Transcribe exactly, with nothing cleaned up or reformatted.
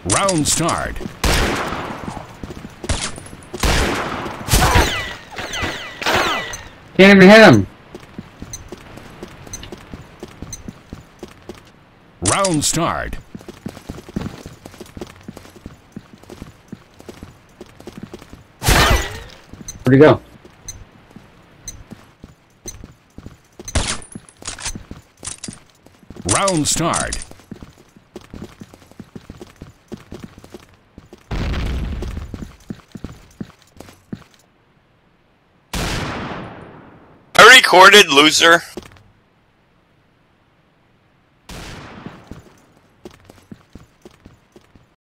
Round start. Can't even hit him. Round start. Where'd he go? Round start. I recorded, loser.